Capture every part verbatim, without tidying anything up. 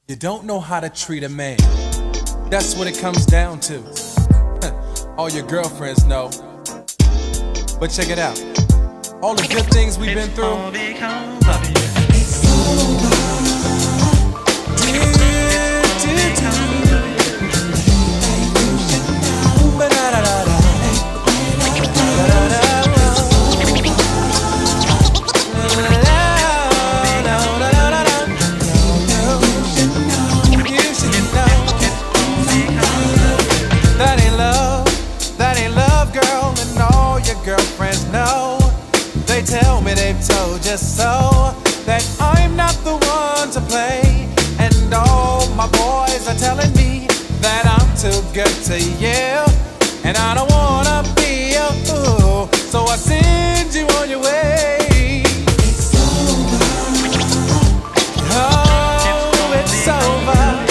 You don't know how to treat a man. That's what it comes down to. All your girlfriends know. But check it out. All the good things we've been through. It's over. Girlfriends know, they tell me they've told you so, that I'm not the one to play. And all my boys are telling me that I'm too good to you, and I don't wanna be a fool, so I send you on your way. It's over. Oh, it's over.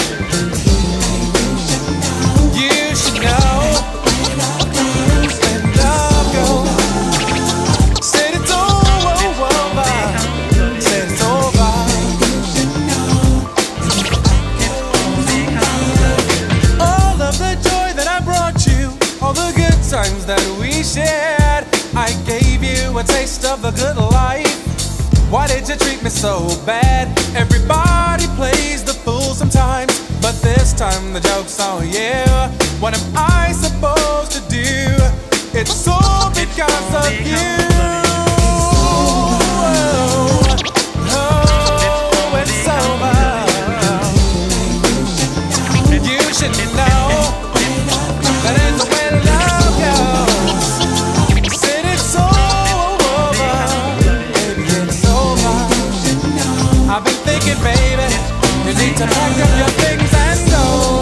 You should know. Times that we shared, I gave you a taste of the good life. Why did you treat me so bad? Everybody plays the fool sometimes, but this time the joke's on you. What am I supposed to do? It's all because of you. Oh, oh, it's over. You should know that ain't the way love. I've been thinking, baby, you need to pack up your things and go.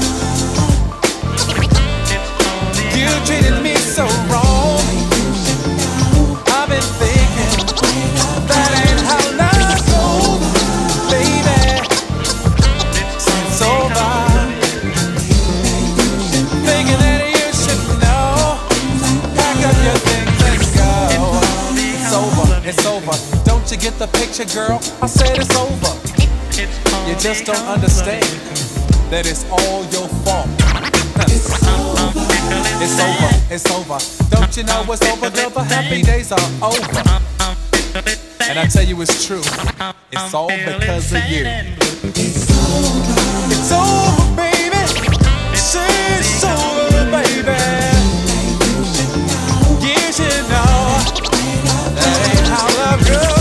You treated me so wrong. I've been thinking, that ain't how love goes, baby. It's over. Thinking that you should know. Pack up your things and go. It's over, it's over. Don't you get the picture, girl? I said it's over. You just don't understand that it's all your fault. It's over. It's over. It's over. Don't you know it's over? Girl, the happy days are over. And I tell you it's true. It's all because of you. It's over. It's over, baby. Say it's over, baby. You should know that ain't how love goes.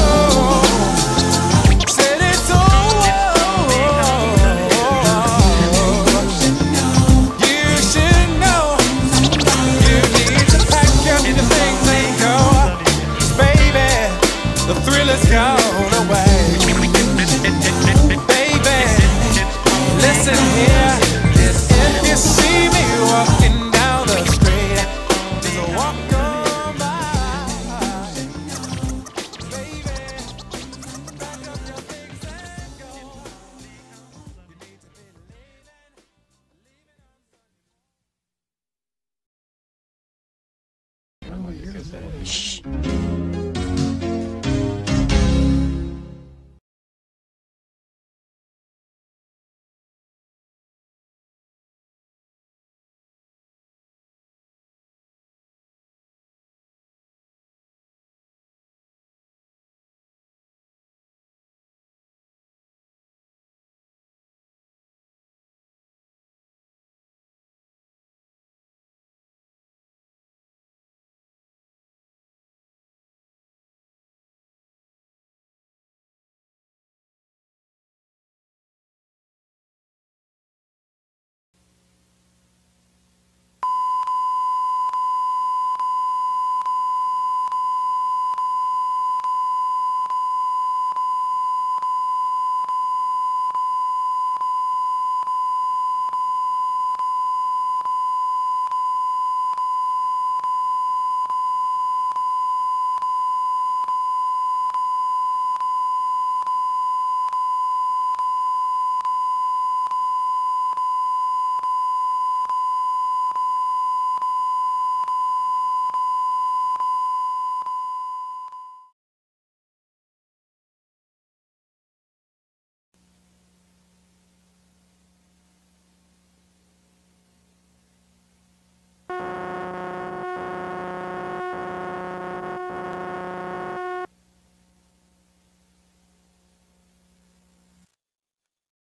It's gone away. Baby, listen here. If you see me walking down the street, just walk on by. Baby, pack up your things and go. You need to be leaving, leaving on. Shh.